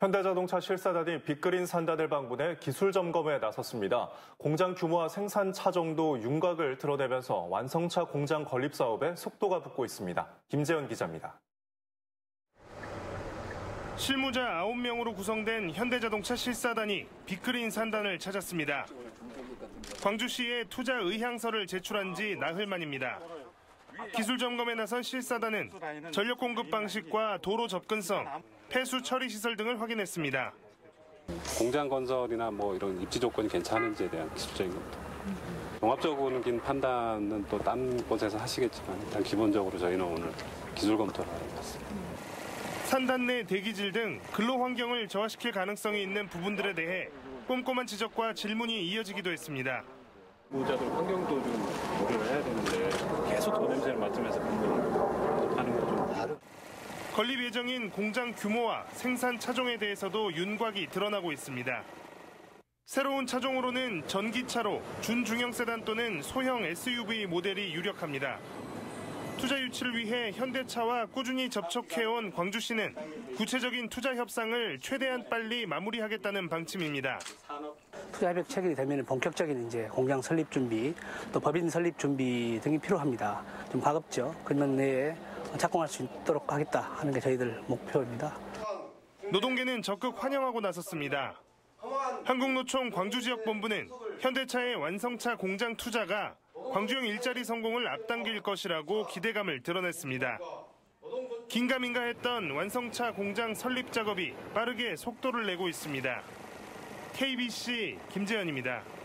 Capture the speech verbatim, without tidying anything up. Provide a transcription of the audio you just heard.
현대자동차 실사단이 빅그린 산단을 방문해 기술 점검에 나섰습니다. 공장 규모와 생산 차종도 윤곽을 드러내면서 완성차 공장 건립 사업에 속도가 붙고 있습니다. 김재현 기자입니다. 실무자 아홉 명으로 구성된 현대자동차 실사단이 빅그린 산단을 찾았습니다. 광주시에 투자 의향서를 제출한 지 나흘 만입니다. 기술 점검에 나선 실사단은 전력 공급 방식과 도로 접근성, 폐수 처리 시설 등을 확인했습니다. 공장 건설이나 뭐 이런 입지 조건이 괜찮은지에 대한 기술적인 것도. 종합적으로는 긴 판단은 또 딴 곳에서 하시겠지만 일단 기본적으로 저희는 오늘 기술 검토를 하러 왔습니다. 산단 내 대기질 등 근로 환경을 저하시킬 가능성이 있는 부분들에 대해 꼼꼼한 지적과 질문이 이어지기도 했습니다. 근무자들 환경도 좀 고려를 해야 되는데 계속 더 냄새를 맡으면서 하는 거 좀. 건립 예정인 공장 규모와 생산 차종에 대해서도 윤곽이 드러나고 있습니다. 새로운 차종으로는 전기차로 준중형 세단 또는 소형 에스유브이 모델이 유력합니다. 투자 유치를 위해 현대차와 꾸준히 접촉해온 광주시는 구체적인 투자 협상을 최대한 빨리 마무리하겠다는 방침입니다. 투자 협약 체결이 되면 본격적인 이제 공장 설립 준비, 또 법인 설립 준비 등이 필요합니다. 좀 가급적 근년 내에 착공할 수 있도록 하겠다 하는 게 저희들 목표입니다. 노동계는 적극 환영하고 나섰습니다. 한국노총 광주지역본부는 현대차의 완성차 공장 투자가 광주형 일자리 성공을 앞당길 것이라고 기대감을 드러냈습니다. 긴가민가했던 완성차 공장 설립 작업이 빠르게 속도를 내고 있습니다. 케이비씨 김재현입니다.